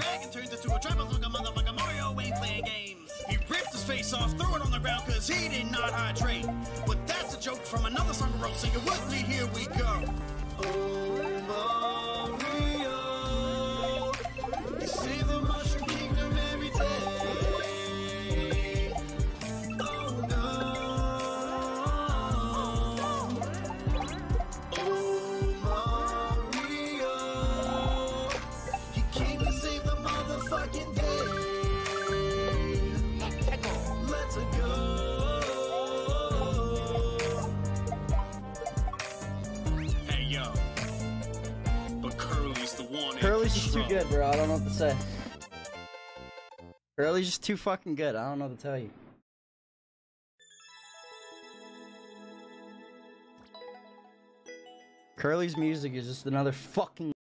dragon turns into a trapper like a motherfucker. Mario ain't playing games. He ripped his face off, threw it on the ground cause he did not hydrate. But that's a joke from another song I wrote, sing it with me, here we go. Oh, Mario, you save the Mushroom Kingdom every day. Oh no. Oh Mario, you came to save the motherfucking day. Let's go. Hey yo, but Curly's the one. Curly's just too good, bro. I don't know what to say. Curly's just too fucking good. I don't know what to tell you. Curly's music is just another fucking